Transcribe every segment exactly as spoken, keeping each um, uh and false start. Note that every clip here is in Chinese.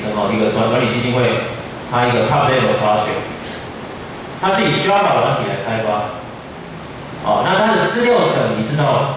称哦，一个转管理基金会，它一个 top level project， 它是以 Java 软体来开发，哦，那它的资料等级是到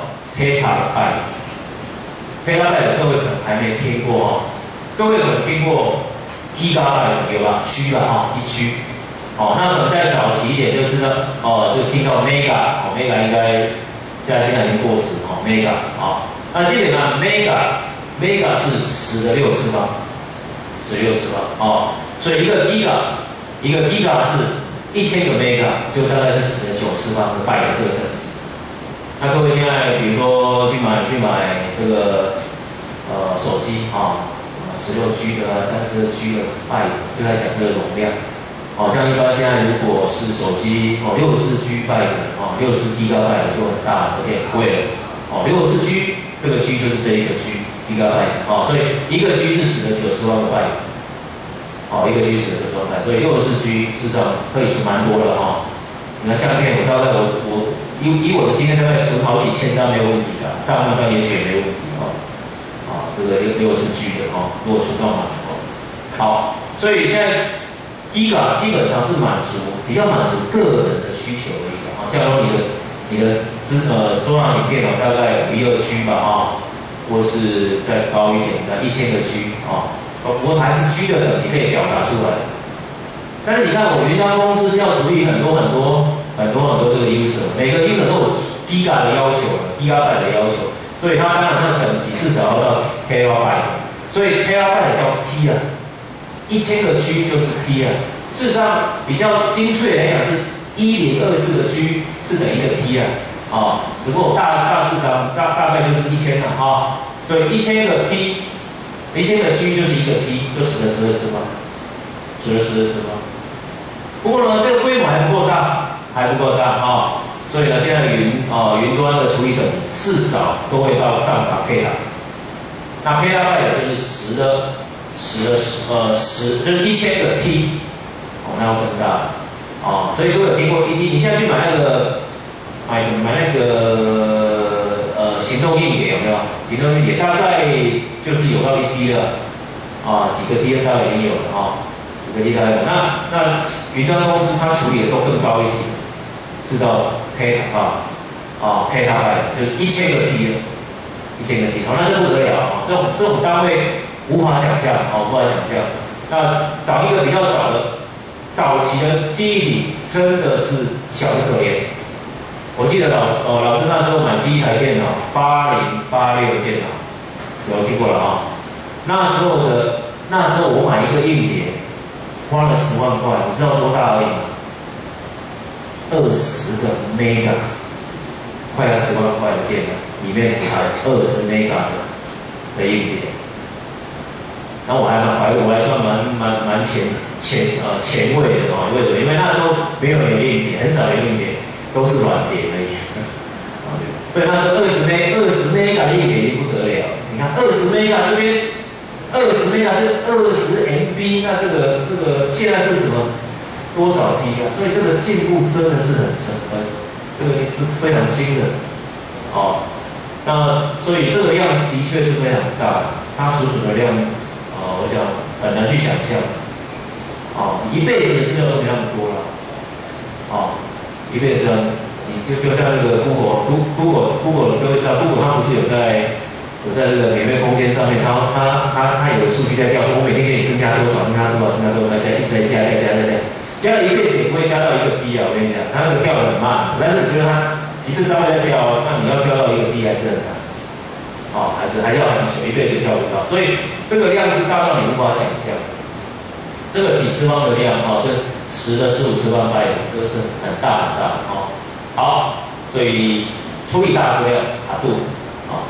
petabyte，petabyte 各位可能还没听过哦，各位可能听过 gigabyte 有吧 ？G 吧哈，一 G， 哦，那可能再早期一点就知道哦，就听到 mega， 哦 mega 应该在现在已经过时哦 mega 哦，那基本上 mega mega 是十的六次方，十六次方哦，所以一个 giga 一个 giga 是一千个 mega， 就大概是十的九次方的 byte 这个等级。那各位现在比如说去买去买这个呃手机啊，十六 G 的啊，三十二 G 的 byte 就在讲这个容量。哦，像一般现在如果是手机哦六十四 G byte 哦六十 gigabyte 就很大，而且很贵了。哦，六十四 G 这个 G 就是这一个 G gigabyte 哦，所以一个 G 是十的九次方的 byte。哦，一个 G 十的九十万块，所以六十四 G 事实上可以存蛮多的哈、哦。你看相片，我大概我我以以我的经验，大概存好几千张没有问题的，上万张也许也没有问题哈。啊、哦，这个六六十 G 的哈、哦，如果存到满哦。好，所以现在 Giga 基本上是满足比较满足个人的需求而已啊。像说你的你的资呃桌上型电脑大概五一二 G 吧啊、哦，或是再高一点的一千个 G 啊。哦，不过还是 G 的等级可以表达出来，但是你看我云端公司是要处理很多很多很多很多这个 user， 每个 user 都有 giga 的要求 ，gigabyte 的要求，所以它当然那个等级至少要到 terabyte， 所以 terabyte 叫 T 啊，一千个 G 就是 T 啊。事实上比较精确来讲是一零二四个 G 是等于一个 T 啊，啊、哦，只不过大大致上大大概就是一千了啊，所以一千个 T。一千个 G 就是一个 T， 就十的十二次方，十的十二次方。不过呢，这个规模还不够大，还不够大啊、哦，所以呢，现在云啊、呃、云端的处理等级至少都会到上达 Peta， 那 Petabyte 就是十的十的十呃十就是一千个 T， 哦，那要更大哦，所以如果有听过 一 T， 你现在去买那个买什么买那个。呃，行动硬碟有没有？行动硬碟大概就是有到一 T 了，啊，几个 T 大概已经有了啊，几个 T 大概有。那那云端公司它处理的都更高一些，是到 Peta 啊，啊 Petabyte 就是一千个 T 了，一千个 T， 好，那这不得了啊！这种这种单位无法想象，啊，无法想象。那找一个比较早的早期的记忆体，真的是小得可怜。我记得老师哦，老师那时候买第一台电脑八零八六的电脑，有听过了啊、哦？那时候的那时候我买一个硬碟，花了十万块，你知道多大而已吗？二十个 mega， 快要十万块的电脑，里面只含二十 mega 的的硬碟。然后我还蛮怀我还算蛮蛮蛮前前呃前卫的哦，为什么？因为那时候没有有硬碟，很少有硬碟。都是软碟而已，所以那时候二十 mega 二十 mega 的硬碟已经不得了。你看二十 mega 这边二十 mega 是二十 M B， 那这个这个现在是什么多少 T 啊？所以这个进步真的是很很这个是非常惊人哦。那所以这个量的确是非常大，它储存的量啊、呃，我讲很难去想象。哦，一辈子的资料都没那么多了，哦。一辈子，你就就像那个 Google Google Google 各位知道 ，Google 它不是有在有在这个免费空间上面，它它它它有数据在调，说我每天给你增加多少，增加多少，增加多少，再一直在加，再加，再加，加了一辈子也不会加到一个 T 啊！我跟你讲，它那个跳得很慢，但是你觉得它一次稍微在跳，那你要跳到一个 T 还是很难，哦，还是还是要很久，一辈子跳不到，所以这个量是大到你无法想象。这个几次方的量啊、哦，这十的十五次方 byte， 这个是很大很大哦。好，所以处理大资料卡度啊。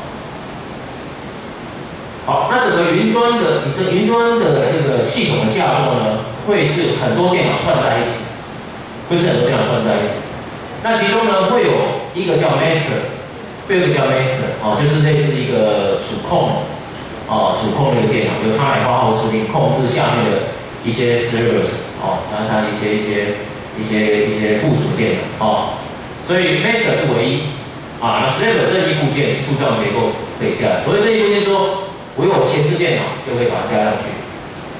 好，那整个云端的，你这云端的这个系统的架构呢，会是很多电脑串在一起，会是很多电脑串在一起。那其中呢，会有一个叫 master， 会有一个叫 master 哦，就是类似一个主控哦，主控那个电脑，由它来发号施令，控制下面的一些 servers 哦，然后它一些一些一些一些附属电脑哦，所以 master 是唯一啊，那 server 任意部件树状结构可以下来。所以任意部件说，我有前置电脑就可以把它加上去，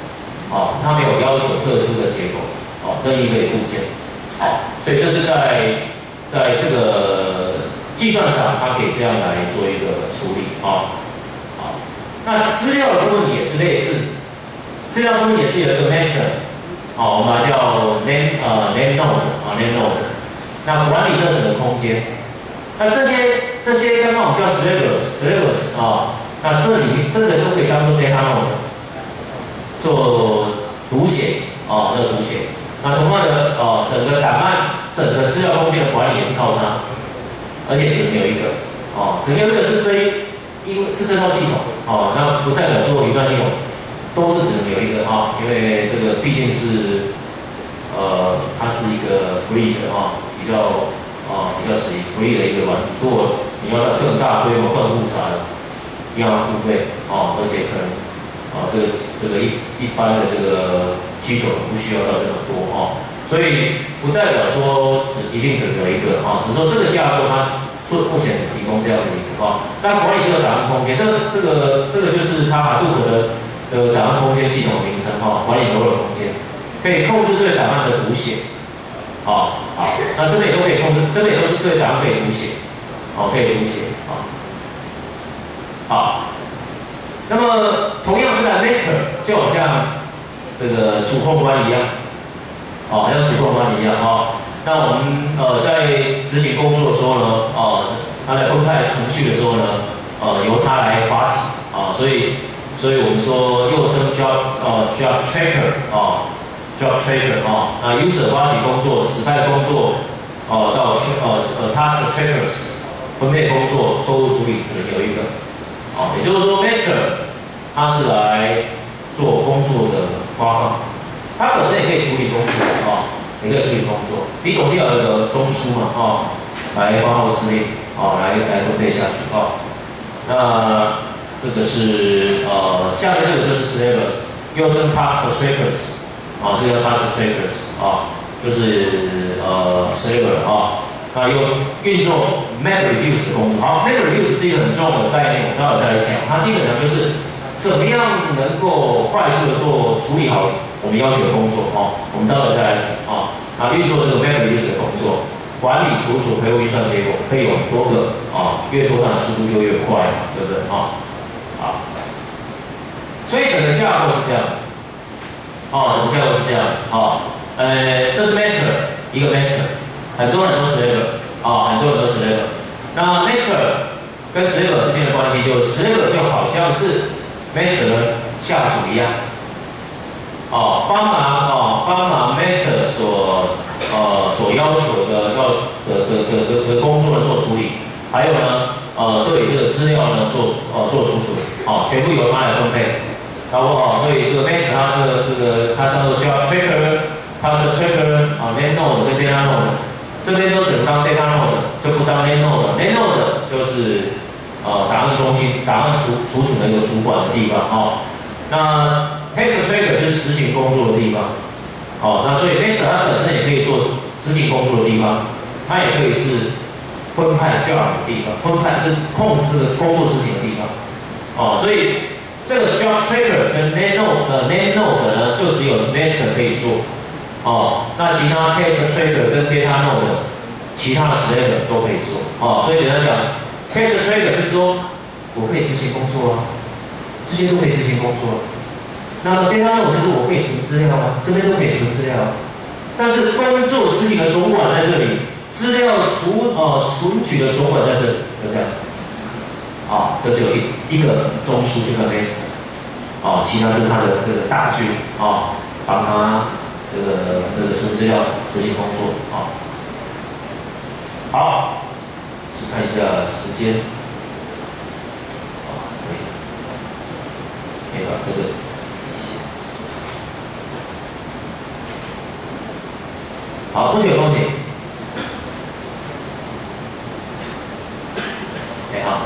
哦，它没有要求特殊的结构，哦，任意可以附件，好，所以这是在在这个计算上，它可以这样来做一个处理，啊，好，那资料的部分也是类似，资料部分也是有一个 method， 好，我们叫 name 呃 name node 啊 name node， 那管理这整个空间，那这些这些刚刚我们叫 syllabus syllabus 啊。那这里这个都可以当做 data node 做读写哦，这个读写。那同样的哦，整个档案、整个资料空间的管理也是靠它，而且只能有一个哦，只能有一个是这一，因为是这套系统哦，那不代表所有云端系统都是只能有一个哈、哦，因为这个毕竟是呃，它是一个 free 的哈、哦，比较啊、哦、比较属于 free 的一个软体。如果你要到更大规模、更复杂的。要付费哦，而且可能啊，这个这个一一般的这个需求不需要到这么多哦，所以不代表说只一定只有一个啊，只是说这个架构它做目前只提供这样的一个啊，那管理这个档案空间，这个这个这个就是它Hadoop的的档案空间系统名称哈，管理所有的空间，可以控制对档案的读写，好，好，那这边也都可以控制，这边也都是对档案可以读写，好，可以读写啊。好，那么同样是在 master， 就好像这个主控官一样，哦，像主控官一样哦。那我们呃在执行工作的时候呢，哦，它在分派程序的时候呢，呃，由它来发起啊，所以，所以我们说又称 job 呃 job tracker 啊 ，job tracker 啊，那 user 发起工作，指派工作，哦、呃，到呃呃 task trackers 分配工作，错误处理只能有一个。哦，也就是说 ，master 它是来做工作的发放，它本身也可以处理工作啊、哦，也可以处理工作。你总是要有一个中枢嘛，啊、哦，来发号施令，啊、哦，来来分配下去啊、哦。那这个是呃，下面这个就是 syllabus， 又称 task trackers， 啊、哦，这个 task trackers 啊、哦，就是呃 syllabus 啊。那又运作 MapReduce 的工作，好 ，MapReduce 是一个很重要的概念，我待会再来讲。它基本上就是怎么样能够快速的做处理好我们要求的工作哦。我们待会再来讲啊。啊，运作这个 MapReduce 的工作，管理、储存、回复运算结果可以有很多个啊，越多它的速度就越快嘛，对不对啊？好，所以整个架构是这样子。哦，整个架构是这样子啊。呃，这是 master 一个 master。很多人都 slave 啊，很多人都 slave。那 master 跟 slave 之间的关系，就是 slave 就好像是 master 的下属一样，哦，帮忙哦，帮忙 master 所呃所要求的要的这这这这工作的做处理，还有呢呃对这个资料呢做呃做储存，哦，全部由他来分配，然后哦，所以这个 master 它这个这个它当做叫 tracker， 它是 tracker 啊 ，name node 跟 data node。这边都只能当 data node， 就不当 name node。name node 就是呃档案中心、档案储储存的一个主管的地方哦。那 task tracker 就是执行工作的地方，哦，那所以 master 它本身也可以做执行工作的地方，它也可以是分派 job 的地方，分派就是控制这个工作执行的地方，哦，所以这个 job tracker 跟 name node 呃 name node 呢，就只有 master 可以做。哦，那其他 task tracker 跟 data node 其他的 slave 都可以做哦，所以简单讲 task tracker 就是说我可以执行工作啊，这些都可以执行工作。那 data node 就是我可以存资料啊，这边都可以存资料。但是工作执行的总管在这里，资料储呃存取的总管在这里，就这样子。啊、哦，这就一一个中枢这个 master， 哦，其他就是它的这个大军啊，帮、哦、他。这个这个存资料执行工作啊，好，去看一下时间，啊，可以，可以把这个，好，同学有问题？哎好，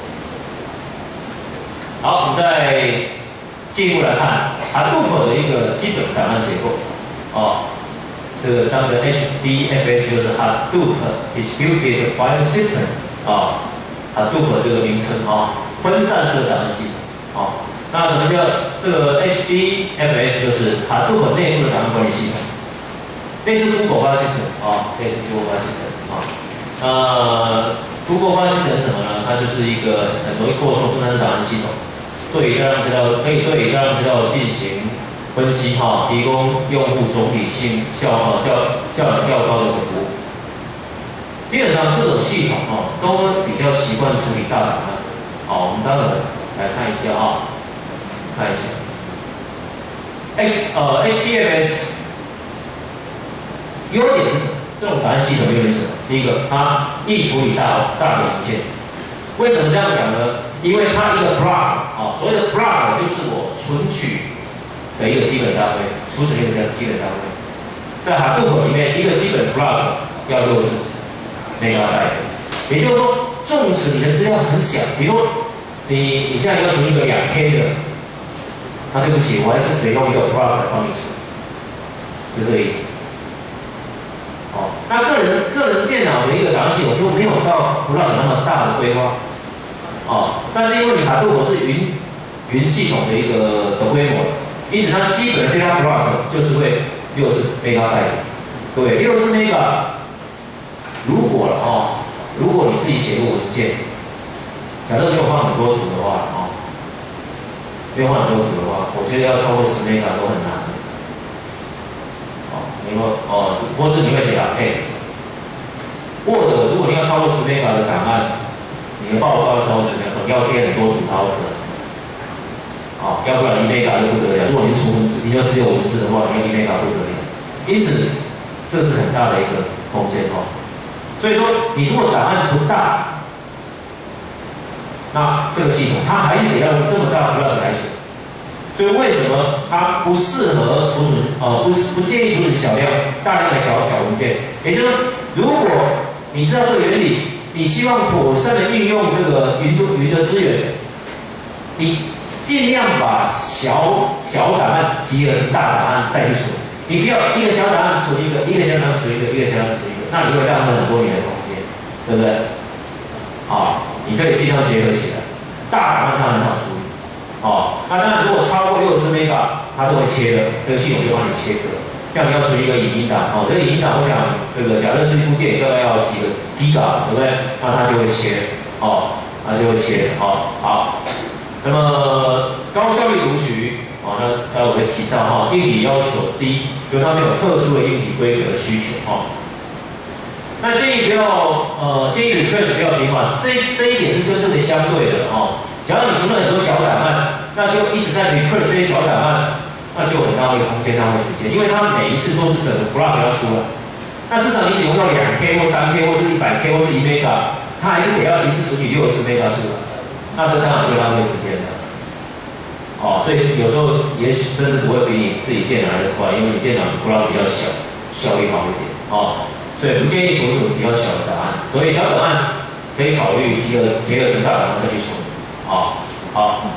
好，我们再进一步来看 Hadoop 的一个基本档案结构。哦，这个当个 H D F S 就是 Hadoop Distributed File System 啊 ，Hadoop 这个名称啊，分散式档案系统啊。 那什么叫这个 H D F S？ 就是它Hadoop内部的档案管理系统，类似 Google File System 啊，类似 Google File System 啊。呃 ，Google File System 是什么呢？它就是一个很容易扩充分散档案系统，对于大量资料可以对大量资料进行分析哈，提供用户总体性效呃较较较高的一个服务。基本上这种系统哦，都比较习惯处理大档案。好，我们待会来看一下啊，看一下 H 呃 H D F S 优点是什么？这种档案系统优点是什么？第一个，它易处理大大的文件。为什么这样讲呢？因为它一个 block 啊，所谓的 block 就是我存取的一个基本单位，储存一个基本单位。在 Hadoop 里面，一个基本 block 要六十 megabyte， 也就是说，纵使你的资料很小，比如说你你现在要存一个两 K 的，那对不起，我还是只用一个 block 来帮你存，就这个意思。哦，那个人个人电脑的一个档案系统就没有到 block 那么大的规划。哦，但是因为你 Hadoop 是云云系统的一个的规模，因此它基本的 data block 就是会六十 megabyte， 对，六十 mega。如果了哦，如果你自己写个文件，假设没有放很多图的话哦，没有放很多图的话，我觉得要超过十 mega 都很难。哦，你说哦，或者你会写 text。Word 如果你要超过十 mega 的档案，你的报告要超过十 mega， 可能要贴很多图才有可能。哦，要不然一 mega 就不得了。如果你是纯文字，你要只有文字的话，你要一 mega 不得了。因此，这是很大的一个空间哦。所以说，你如果档案不大，那这个系统它还是得要用这么大的 block 来存。所以为什么它不适合储存？呃，不不建议储存小量、大量的小小文件。也就是说，如果你知道这个原理，你希望妥善的运用这个云云的资源，你尽量把小小档案集合成大档案再去存。你不要一个小档案存一个，一个小档案存一个，一个小档案存一个，那你会浪费很多你的空间，对不对？好，你可以尽量结合起来。大档案它很好处理，哦，那当然如果超过六十 mega， 它都会切的，这个系统就帮你切割。像你要存一个影音档，哦，这个影音档，我想这个假设是一部电影，大概要几个 giga， 对不对？那它就会切，哦，它就会切，哦，好。那么高效率读取。哦，那待会我会提到哈，硬体要求低，就它没有特殊的硬体规格的需求哈。那建议不要呃，建议 request 不要频繁，这这一点是跟这个相对的哦。假如你存了很多小档案，那就一直在 request 这些小档案，那就很浪费空间、浪费时间，因为它每一次都是整个 block 要出来。那市场你使用到两 K 或三 K 或是一百 K 或是一 mega， 它还是得要一次处理六十 mega 出来，那这当然会浪费时间的。哦，所以有时候也许甚至不会比你自己电脑来的快，因为你电脑的 block 比较小，效率好一点。哦，所以不建议存储比较小的档案，所以小档案可以考虑结合结合成大档案再去存。哦，好。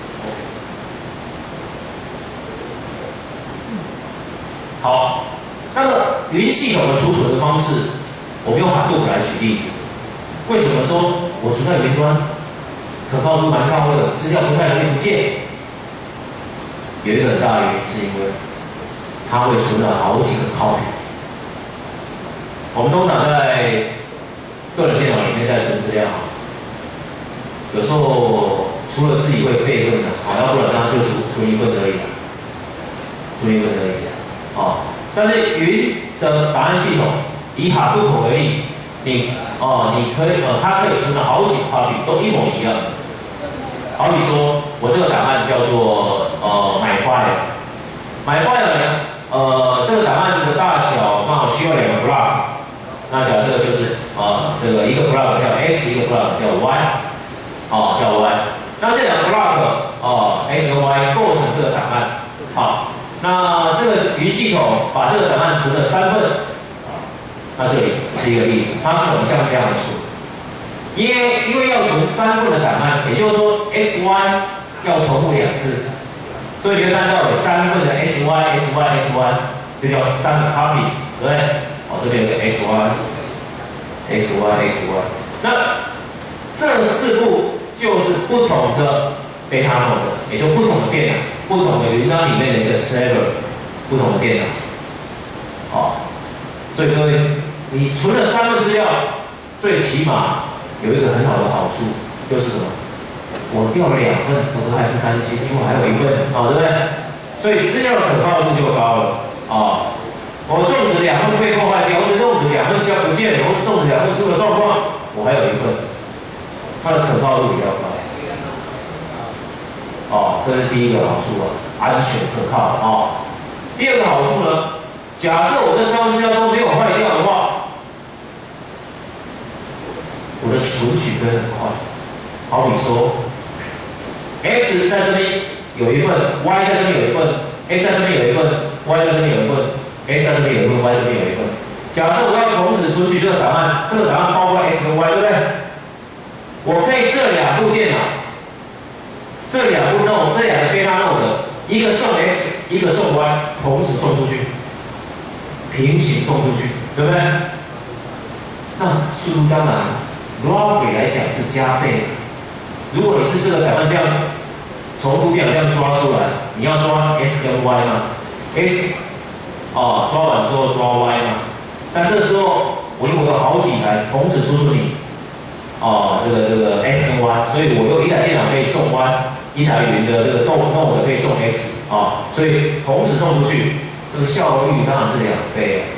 好，那么云系统的储存的方式，我们用 Hadoop 来举例子。为什么说我存在云端，可靠度蛮高的，资料不太容易不见？有一个很大的原因是因为它会存了好几个 copy。我们通常在个人电脑里面在存资料，有时候除了自己会备份的，好，要不然它就存存一份而已，存一份而已。哦，但是云的档案系统以 Hadoop 为例，你哦，你可以呃，它可以存了好几 copy， 都一模一样。好比说，我这个档案叫做呃 my file，my file 呢，呃，这个档案的大小刚好需要两个 block， 那假设就是呃这个一个 block 叫 x， 一个 block 叫 y， 哦叫 y， 那这两个 block 哦 x 和 y 构成这个档案，好，那这个云系统把这个档案存了三份，那这里是一个例子，它可能像这样存。因为因为要存三份的档案，也就是说 x y 要重复两次，所以你会看到有三份的 x y x y x y， 这叫三个 copies， 对不对？哦，这边有个 x y x y x y， 那这四步就是不同的 beta node， 也就不同的电脑，不同的云端里面的一个 server， 不同的电脑。哦，所以各位，你存了三份资料，最起码有一个很好的好处，就是什么？我掉了两份，我都还不担心，因为我还有一份，哦，对不对？所以资料的可靠度就高了，哦。我纵使两份被破坏掉，或者纵使两份消不见了，或者纵使两份出了状况，我还有一份，它的可靠度比较高。哦，这是第一个好处啊，安全可靠哦。第二个好处呢，假设我的三份资料都没有坏掉的话，我的存取会很快。好比说 ，x 在这边有一份 ，y 在这边有一份 ，x 在这边有一份 ，y 在这边有一份。x 在这边有一份 ，y 这边有一份。假设我要同时存取这个档案，这个档案包括 x 跟 y， 对不对？我可以这两部电脑，这两部 node， 这两个 beta node， 一个送 x， 一个送 y， 同时送出去，平行送出去，对不对？那速度当然 roughly 来讲是加倍的。如果你是这个档案这样重复电脑这样抓出来，你要抓 x 跟 y 吗 ？x 哦，抓完之后抓 Y 嘛，但这时候我如果有好几台同时输出你，哦，这个这个 X 跟 Y， 所以我有一台电脑可以送 Y， 一台云的这个 node 可以送 X， 啊、哦，所以同时送出去，这个效率当然是两倍。